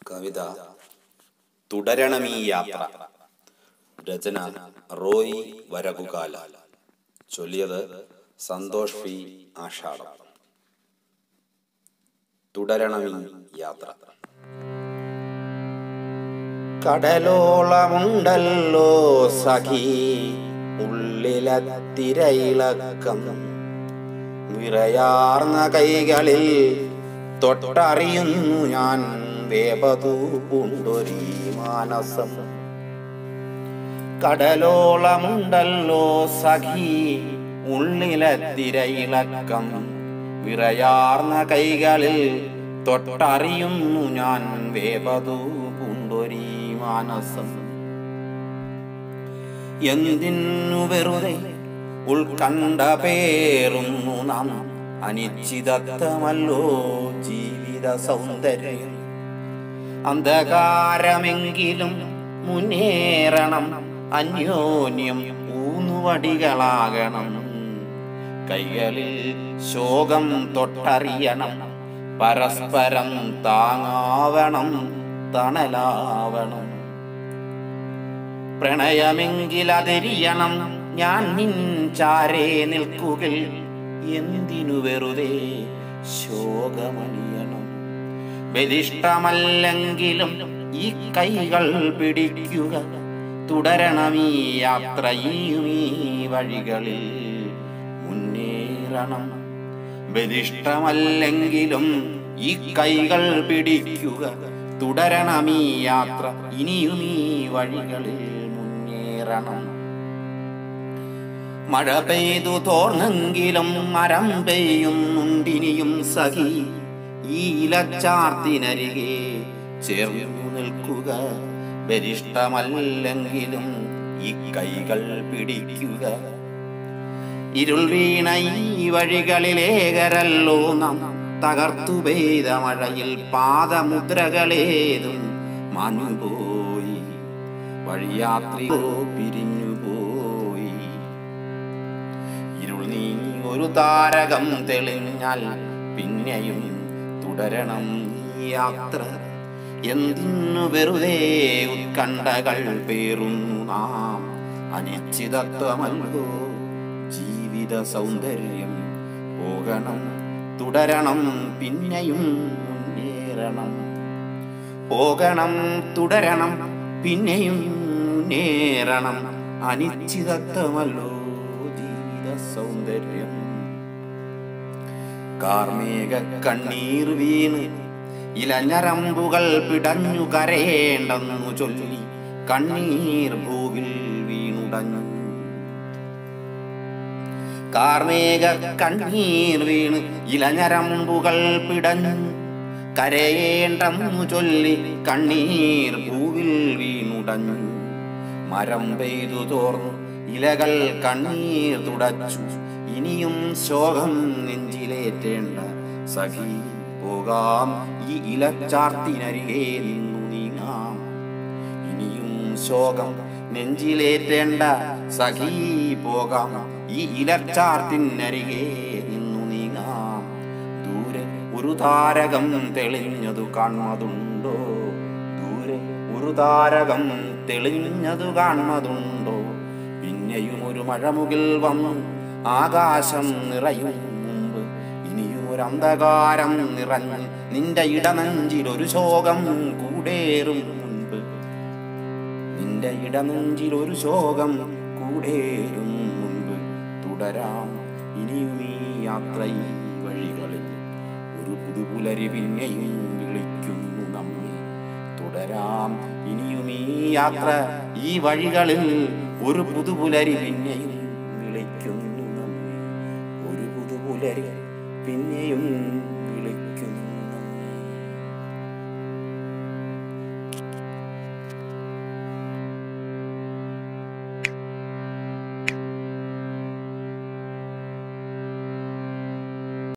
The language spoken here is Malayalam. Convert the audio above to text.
കവിത തുടരണമീ യാത്ര. രചന റോയി വരകുകാല. ചൊല്ലിയത് സന്തോഷ് പി ആഷാഢം. തുടരണമീ യാത്ര. കടലോളമുണ്ടല്ലോ സഖി, ഉള്ളിലത്തിരയിളക്കം, വിറയാർന്ന കൈകളിൽ തൊട്ടറിയുന്നു ഞാൻ വേപതു പൂണ്ടൊരീ മാനസം. കടലോളമുണ്ടല്ലോ സഖി, ഉള്ളിലത്തിരയിളക്കം, വിറയാർന്ന കൈകളിൽ തൊട്ടറിയുന്നു ഞാൻ വേപതു പൂണ്ടൊരീ മാനസം. എന്തിനു വെറുതെ ഉൾക്കണ്ട പേറുന്നു നാം, അനിശ്ചിതത്വമല്ലോ ജീവിത സൗന്ദര്യം. അന്ധകാരമെങ്കിലും മുന്നേറണം, അന്യോന്യം ഊന്നുവടികളാകണം. കൈകളിൽ ശോകം തൊട്ടറിയണം, പരസ്പരം താങ്ങാവണം, തണലാവണം. പ്രണയമെങ്കിലതെരിയണം, ഞാൻ നിൻ ചാരേ നിൽക്കുകിൽ, എന്തിനു വെറുതെ ശോകമണിയണം. ബലിഷ്ടമല്ലെങ്കിലും ഈ കൈകൾ പിടിക്കുക, തുടരണമീ യാത്രയും ഈ വഴികളിൽ മുന്നേറണം. ബലിഷ്ടമല്ലെങ്കിലും ഈ കൈകൾ പിടിക്കുക, തുടരണമീ യാത്ര ഇനിയും ഈ വഴികളിൽ മുന്നേറണം. മഴ പെയ്തു തോർന്നെങ്കിലും മരം പെയ്യുന്നുണ്ടിനിയും സഖി, ഈ ഇലച്ചാർത്തിനരികെ ചേർന്നു നിൽക്കുക. ബലിഷ്ടമല്ലെങ്കിലും ഈ കൈകൾ പിടിക്കുക. ഇരുൾ വീണ ഈ വഴികളിലേകരല്ലോ നാം, തകർത്തു പെയ്ത മഴയിൽ പാദമുദ്രകളേതും മാഞ്ഞുപോയി, വഴിയാത്രിയോ പിരിഞ്ഞുപോയി. ഇരുൾ നീങ്ങി ഒരു താരകം തെളിഞ്ഞാൽ പിന്നെയും തുടരണം ഈ യാത്ര. എന്തിനു വെറുതെ ഉത്കണ്ഠകൾ പേറുന്നു നാം, അനിശ്ചിതത്വമല്ലോ ജീവിത സൗന്ദര്യം. പോകണം, തുടരണം, പിന്നെയും മുന്നേറണം. പോകണം, തുടരണം, പിന്നെയും മുന്നേറണം. അനിശ്ചിതത്വമല്ലോ ജീവിത സൗന്ദര്യം. കാർമേഘ കണ്ണീർ വീണ് ഇലഞ്ഞരമ്പുകൾ പിടഞ്ഞു കരയേണ്ടെന്നു ചൊല്ലി, കണ്ണീർ ഭൂവിൽ വീണുടഞ്ഞു. കാർമേഘ കണ്ണീർ വീണ് ഇലഞ്ഞരമ്പുകൾ പിടഞ്ഞു കരയേണ്ടെന്നു ചൊല്ലി, കണ്ണീർ ഭൂവിൽ വീണുടഞ്ഞു. മരം പെയ്തു തോർന്നു ഇലകൾ കണ്ണീർ തുടച്ചു, ഇനിയും ശോകം നെഞ്ചിലേറ്റേണ്ട സഖി. പോകാം, ഈ ഇലച്ചാർത്തിനരികെ നിന്നു നീങ്ങാം. ഇനിയും ശോകം നെഞ്ചിലേറ്റേണ്ട സഖി, പോകാം, ഈ ഇലച്ചാർത്തിനരികെ നിന്നു നീങ്ങാം. ദൂരെ ഒരു താരകം തെളിഞ്ഞതു കാണുന്നതുണ്ടോ? ദൂരെ ഒരു താരകം തെളിഞ്ഞതു കാണുന്നതുണ്ടോ? പിന്നെയും ഒരു മഴമുകിൽ വന്നു ആകാശം നിറയും മുമ്പ്, ഇനിയും ഒരു അന്ധകാരം നിറഞ്ഞ് നിന്റെ ഇടനെഞ്ചിലൊരു ശോകം കൂടേറും മുൻപ്. നിന്റെ ഇടനെഞ്ചിലൊരു ശോകം കൂടേറും മുൻപ്. തുടരാം ഇനിയും ഈ യാത്ര ഈ വഴികളിൽ, ഒരു പുതുപുലരി പിന്നെയും വിളിക്കുന്നു നമ്മെ. തുടരാം ഇനിയും ഈ യാത്ര ഈ വഴികളിൽ, ഒരു പുതുപുലരി പിന്നെയും വിളിക്കുന്നു നമ്മെ. ഒരു പുതുപുലരി പിന്നെയും വിളിക്കുന്നു.